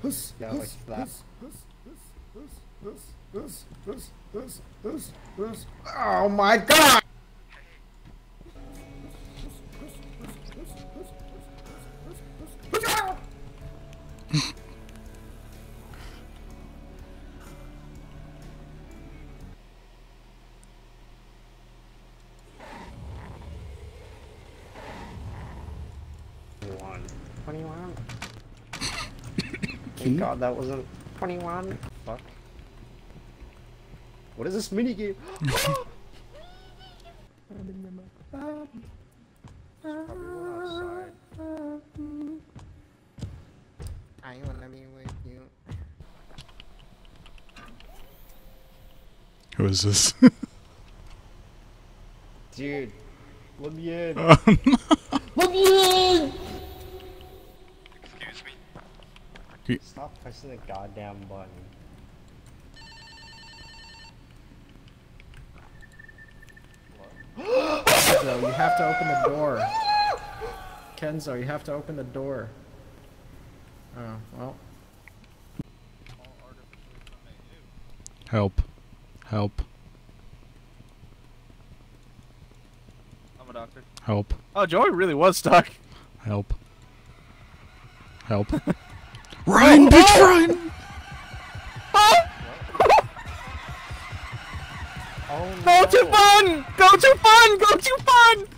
No, it's that. Oh my god! Thank God that wasn't 21. Fuck. What is this minigame? I wanna be with you. Who is this? Dude, let me in. No. Let me in! Excuse me. Stop pressing the goddamn button. Kenzo, you have to open the door. Kenzo, you have to open the door. Oh, well. Help. Help. I'm a doctor. Help. Oh, Joey really was stuck. Help. Help. Run, bitch, run! Oh, Go no. to fun! Go to fun! Go to fun!